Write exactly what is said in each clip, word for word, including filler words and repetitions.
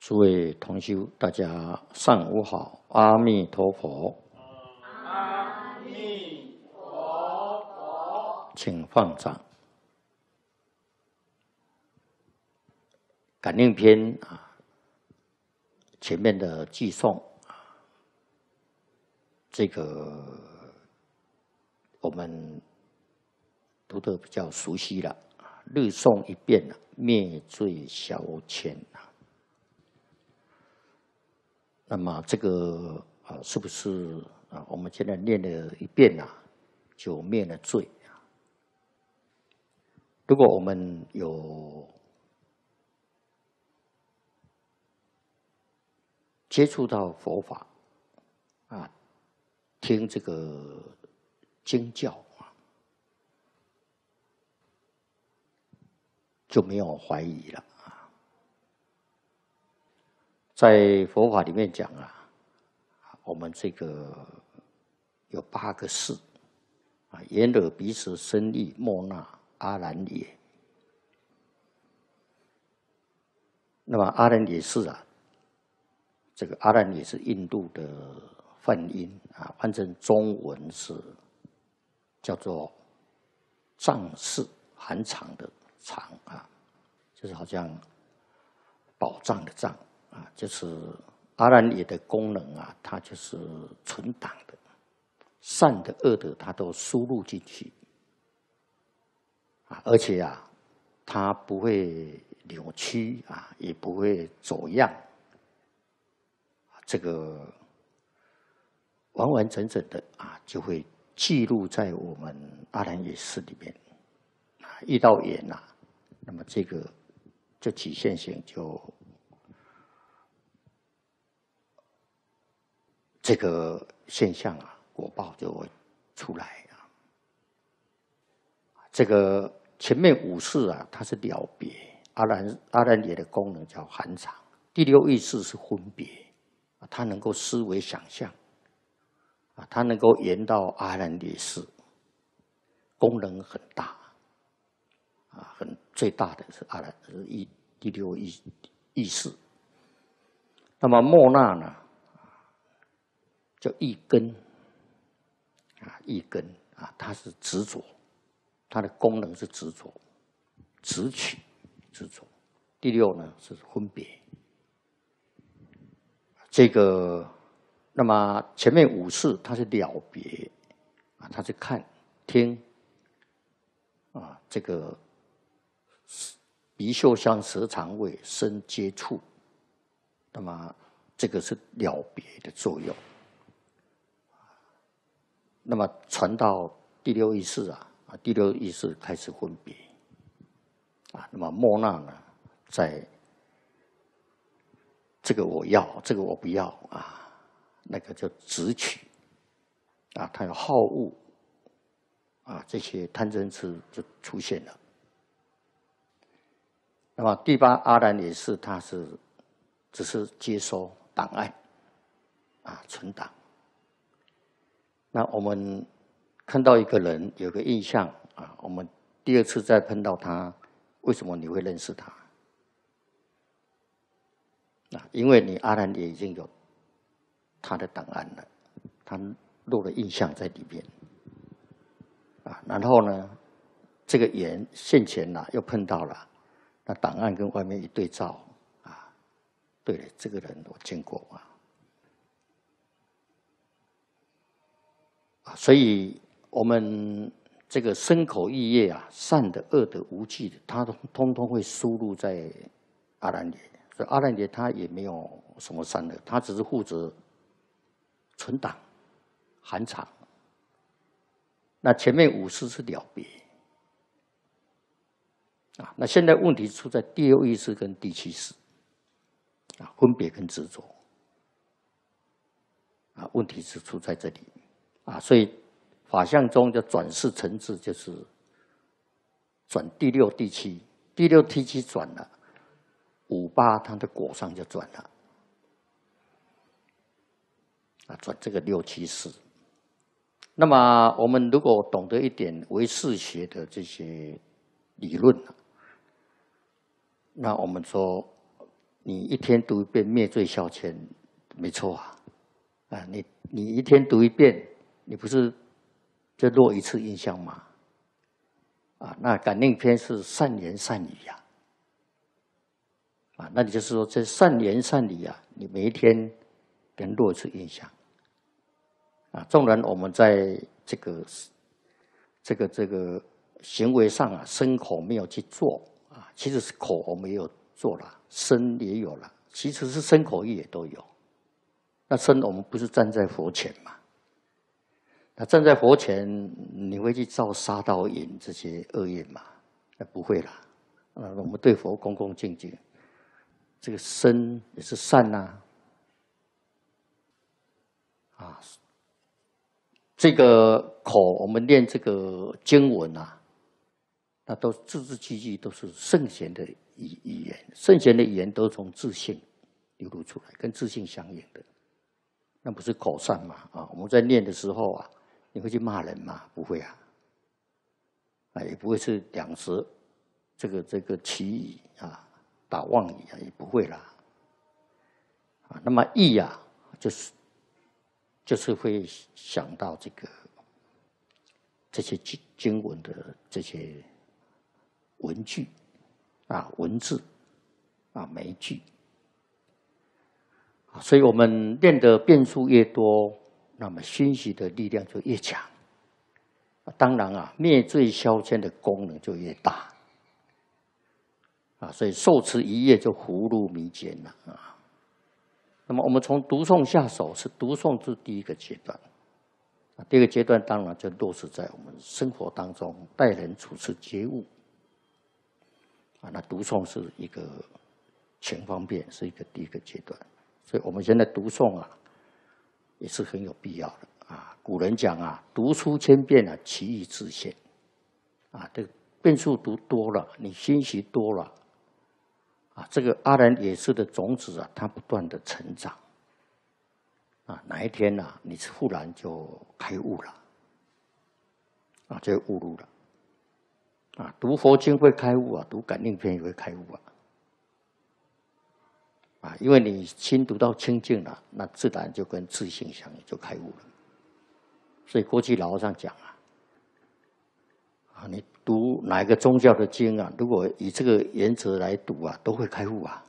诸位同修，大家上午好，阿弥陀佛。 阿弥陀佛， 请放掌。感应篇啊，前面的寄诵啊，这个我们读得比较熟悉了，日诵一遍啊，灭罪消愆啊。那么这个啊，是不是啊？我们现在念了一遍啊，就灭了罪啊。如果我们有接触到佛法啊，听这个经教啊，就没有怀疑了。在佛法里面讲啊，我们这个有八个事啊，眼耳鼻舌身意莫那阿难也。那么阿难也是啊，这个阿难也是印度的梵音啊，翻成中文是叫做藏式含藏的藏啊，就是好像宝藏的藏。啊，就是阿难也的功能啊，它就是存档的，善的、恶的，它都输入进去啊，而且啊，它不会扭曲啊，也不会走样，这个完完整整的啊，就会记录在我们阿难耶识里面啊。遇到缘呐，那么这个这几现行就。这个现象啊，果报就会出来啊。这个前面五事啊，它是了别，阿难阿难耶的功能叫含藏，第六意识是分别，它能够思维想象，啊，它能够延到阿难耶识，功能很大，啊，很最大的是阿难是意第六意意识。那么莫那呢？叫意根啊，意根啊，它是执着，它的功能是执着，执取执着。第六呢是分别，这个那么前面五事它是了别啊，它是看听啊，这个鼻嗅香舌肠胃身接触，那么这个是了别的作用。那么传到第六意识啊，啊，第六意识开始分别，啊，那么莫那呢，在这个我要，这个我不要啊，那个叫执取，啊，它有好恶，啊，这些贪嗔痴就出现了。那么第八阿难也是，它是只是接收档案，啊，存档。那我们看到一个人有个印象啊，我们第二次再碰到他，为什么你会认识他？啊，因为你阿难也已经有他的档案了，他录了印象在里面啊。然后呢，这个缘现前了，又碰到了，那档案跟外面一对照啊，对了，这个人我见过啊。啊，所以我们这个身口意业啊，善的、恶的、无记的，它通通会输入在阿难耶。所以阿难耶他也没有什么善恶，他只是负责存档、含藏。那前面五事是了别啊，那现在问题出在第六意识跟第七识啊，分别跟执着啊，问题是出在这里。啊，所以法相中的转世成智就是转第六、第七，第六、第七转了，五八它的果上就转了，啊，转这个六七四。那么我们如果懂得一点唯识学的这些理论，那我们说你一天读一遍灭罪消遣，没错啊，啊，你你一天读一遍，你不是就落一次印象吗？啊，那感应篇是善言善语呀、啊，啊，那你就是说这善言善语啊，你每一天跟落一次印象，啊，纵然我们在这个这个这个行为上啊，身口没有去做啊，其实是口我们也有做了，身也有了，其实是身口意也都有。那身我们不是站在佛前嘛？那站在佛前，你会去造杀盗淫这些恶业吗？那不会啦。啊，我们对佛恭恭敬敬，这个身也是善呐、啊，啊，这个口我们念这个经文啊，那都字字句句都是圣贤的语语言，圣贤的语言都从自性流露出来，跟自性相应的，那不是口善嘛？啊，我们在念的时候啊，你会去骂人吗？不会啊，啊，也不会是两舌这个这个绮语啊，打妄语啊，也不会啦。啊，那么意啊，就是就是会想到这个这些经经文的这些文句啊、文字啊、枚句。所以我们练的变数越多，那么熏习的力量就越强。当然啊，灭罪消遣的功能就越大。啊，所以受持一夜就葫芦迷间了啊。那么我们从读诵下手，是读诵是第一个阶段。啊，第二个阶段当然就落实在我们生活当中，待人处事觉悟。啊，那读诵是一个全方面，是一个第一个阶段。所以我们现在读诵啊，也是很有必要的啊。古人讲啊，读书千遍啊，其义自现。啊，这个遍数读多了，你熏习多了，啊，这个阿兰也是的种子啊，它不断的成长。啊，哪一天啊，你忽然就开悟了，啊，就悟入了。啊，读佛经会开悟啊，读感应篇也会开悟啊。啊，因为你心读到清净了，那自然就跟自性相应，就开悟了。所以国际老和尚讲啊，啊，你读哪一个宗教的经啊，如果以这个原则来读啊，都会开悟啊。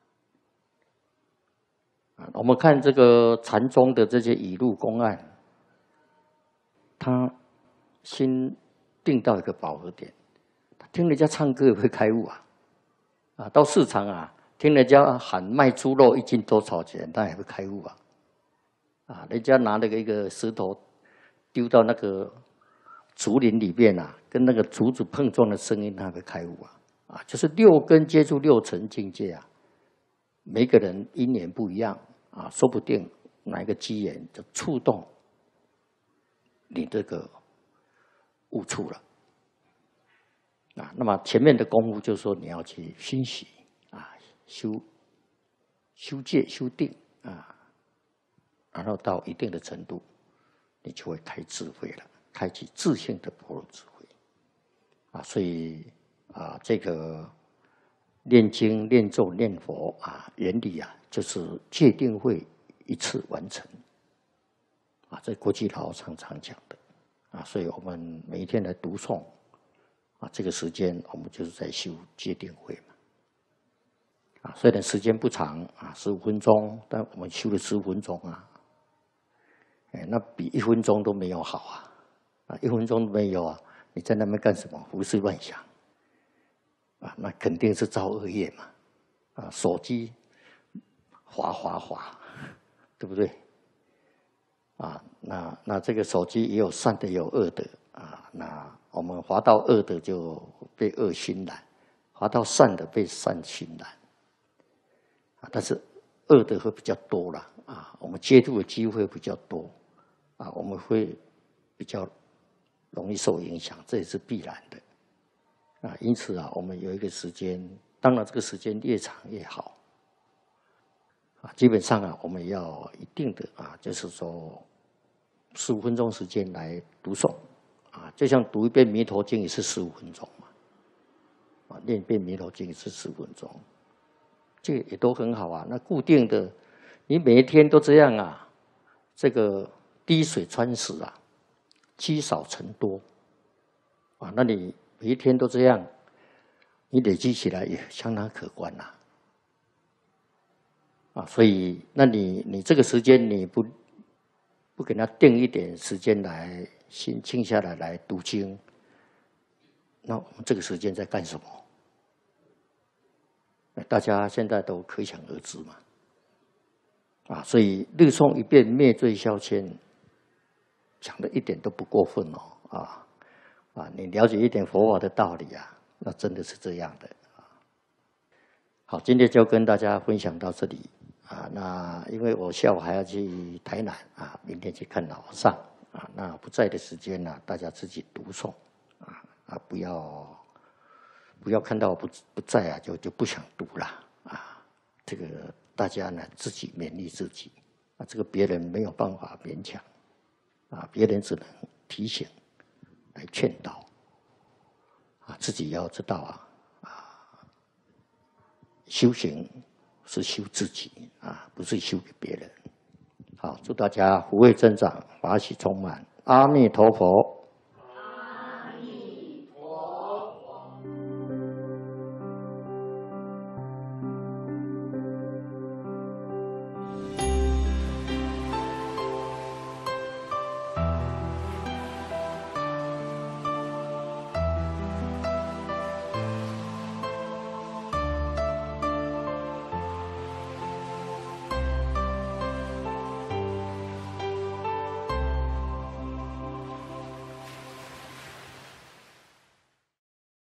啊，我们看这个禅宗的这些语录公案，他心定到一个饱和点，他听人家唱歌也会开悟啊。啊，到市场啊，听人家喊卖猪肉一斤多少钱，他也会开悟啊！啊，人家拿那个一个石头丢到那个竹林里面啊，跟那个竹子碰撞的声音，他会开悟啊！啊，就是六根接触六尘境界啊，每个人因缘不一样啊，说不定哪一个机缘就触动你这个悟处了。啊，那么前面的功夫就是说你要去熏习啊，修修戒、修定啊，然后到一定的程度，你就会开智慧了，开启自性的般若智慧啊。所以啊，这个念经、念咒、念佛啊，原理啊，就是戒定慧一次完成啊。这国际老常常讲的啊，所以我们每一天来读诵。啊，这个时间我们就是在修戒定慧嘛。啊，虽然时间不长啊，十五分钟，但我们修了十五分钟啊，哎，那比一分钟都没有好啊！啊，一分钟都没有啊，你在那边干什么？胡思乱想啊，那肯定是造恶业嘛！啊，手机滑滑滑，对不对？啊，那那这个手机也有善的，也有恶的啊，那。我们滑到恶的就被恶熏染，滑到善的被善熏染。啊，但是恶的会比较多了啊，我们接触的机会比较多啊，我们会比较容易受影响，这也是必然的啊。因此啊，我们有一个时间，当然这个时间越长越好啊。基本上啊，我们要一定的啊，就是说十五分钟时间来读诵。啊，就像读一遍《弥陀经》也是十五分钟嘛，啊，念一遍《弥陀经》也是十五分钟， 这个也都很好啊。那固定的，你每一天都这样啊，这个滴水穿石啊，积少成多啊。那你每一天都这样，你累积起来也相当可观呐。啊，所以那你你这个时间你不不给他定一点时间来心静下来来读经，那我们这个时间在干什么？大家现在都可想而知嘛。啊，所以日诵一遍灭罪消愆，讲的一点都不过分哦。啊啊，你了解一点佛法的道理啊，那真的是这样的。好，今天就跟大家分享到这里。啊，那因为我下午还要去台南啊，明天去看老和尚啊，那不在的时间呢、啊，大家自己读诵啊啊，不要不要看到我不不在啊，就就不想读了啊。这个大家呢自己勉励自己啊，这个别人没有办法勉强啊，别人只能提醒来劝导啊，自己要知道啊啊，修行是修自己啊，不是修给别人。好，祝大家福慧增长，法喜充满。阿弥陀佛。